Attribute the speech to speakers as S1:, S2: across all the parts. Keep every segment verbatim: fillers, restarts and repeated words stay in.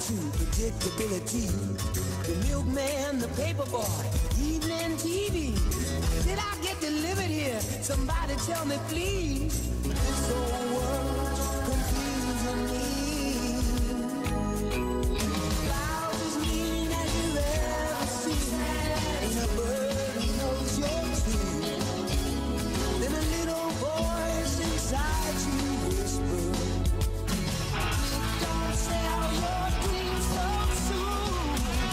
S1: true predictability. The milkman, the paperboy, evening T V. Did I get delivered here? Somebody tell me, please. This whole world's confusing me. Clouds as mean as you've ever seen. Ain't a bird who knows you're true. Then a little voice inside you whisper, don't sell your dreams so soon.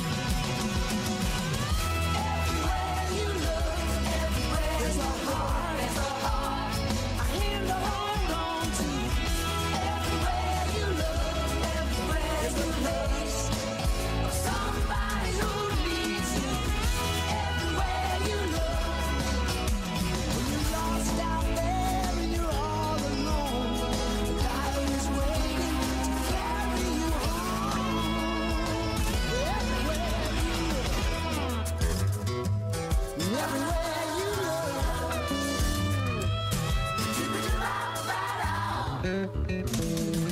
S1: Everywhere you look, everywhere there's a heart, there's a heart, a hand to hold on to. Everywhere you look, everywhere there's a place of somebody who needs you. Everywhere you look, when you're lost out there and you're all alone, the guy is waiting to carry you home. Everywhere you look, everywhere you look, keep it right, right out.